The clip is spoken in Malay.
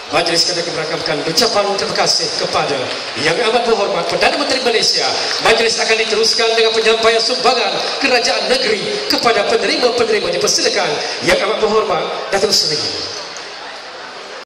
Majlis kami merakamkan ucapan terima kasih kepada Yang Amat Berhormat Perdana Menteri Malaysia. Majlis akan diteruskan dengan penyampaian sumbangan kerajaan negeri kepada penerima-penerima. Dipersilakan Yang Amat Berhormat Datuk Seri